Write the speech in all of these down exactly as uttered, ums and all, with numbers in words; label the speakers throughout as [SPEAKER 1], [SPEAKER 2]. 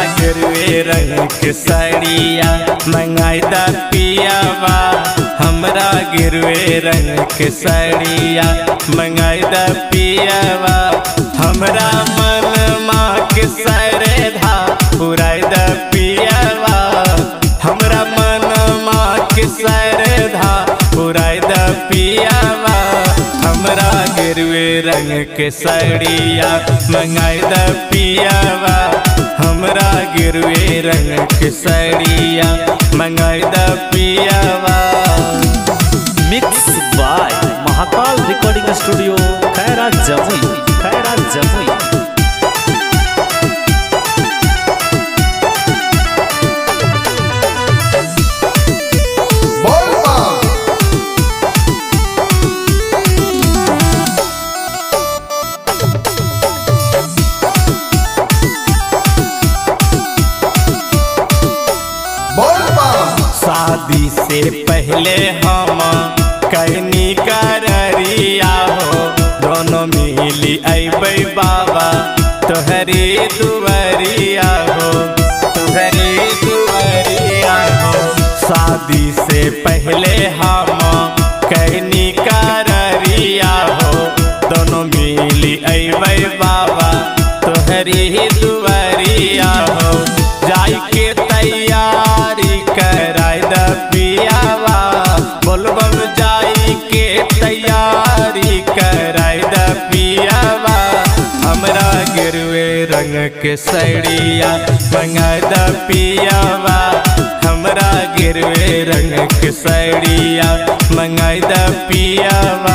[SPEAKER 1] गिरवे रंग के साड़िया मंगाई दा पियावा। हमरा गिरवे रंग के साड़िया मंगाई दा पियावा। हमरा मन माँ के सारे धा पुराई दा पियावा। हमरा मन माँ के सारे धा पुराई दा पियावा। हमरा गिरवे रंग के साड़िया मंगाई दा पियावा। हमरा गिरवे रंग के साड़िया मंगाई दा पियावा।
[SPEAKER 2] Mix by Mahakal recording studio Khaira Jamui खैरा जमुई।
[SPEAKER 1] शादी से पहले हम कहनी कररिया हो। दोनों मिली अबे बाबा तोहरी दुवरिया हो तोहरी दुवरिया हो। शादी से पहले हम कहनी कररिया हो। दोनों मिली अबे बाबा तोहरी दुवरिया हो। जाई के तैयारी कराई दा पियावा। बोलबम जाई के तैयारी कराई दा पियावा। हमरा गिरवे रंग के साड़िया मंगाई दा पियावा। हमरा गिरवे रंग के साड़िया मंगाई दा पियावा।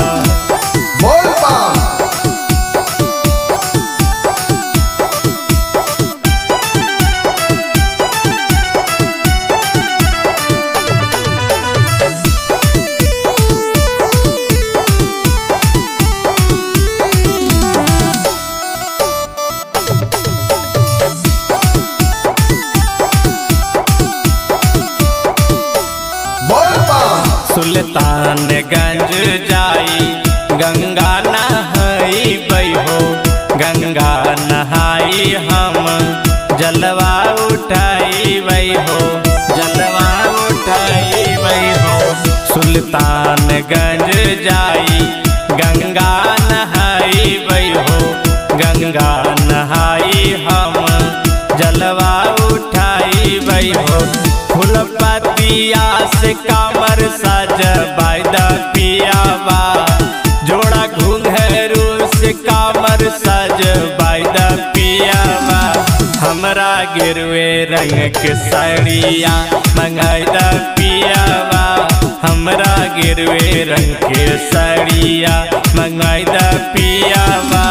[SPEAKER 1] सुल्तानगंज जाई गंगा नहाई हो। गंगा नहाई हम जलवा उठाई हो जलवा उठाई हो। सुल्तानगंज जाई गंगा नहाई हो। गंगा नहाई हम जलवा उठाई हो। फूलपतिया से कामर सजबाई दा पियावा। जोड़ा घुंघरू से कामर सजबाई दा पियावा। हमरा गिरवे रंग के साड़िया मंगाई दा पियावा। हमरा गिरवे रंग के साड़िया मंगाई दा पियावा।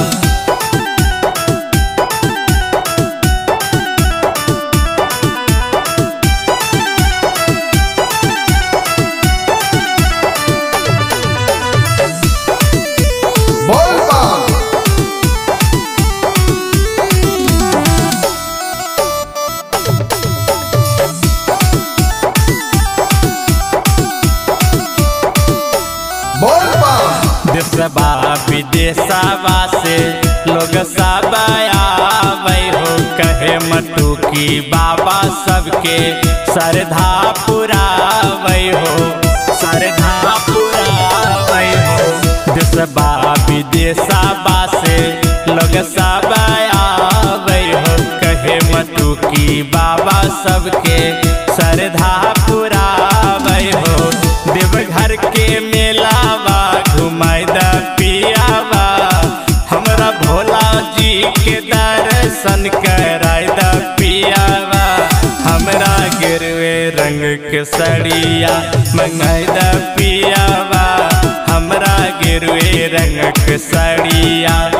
[SPEAKER 1] देशवा विदेशवा से लोग सब आवे हो। कहे मटू की बाबा सबके श्रद्धा पुरावे हो श्रद्धा पुरावे हो। देशवा विदेशवा से लोग सब आवे हो। कहे मटू की बाबा सबके श्रद्धा पुरावे हो। देवघर के मेलावा घुमाई दा पियावा। हमरा भोला जी के दर्शन कराई दा पियावा। हमरा गिरवे रंग के साड़िया मंगाई दा पियावा। हमरा गिरवे रंग के साड़िया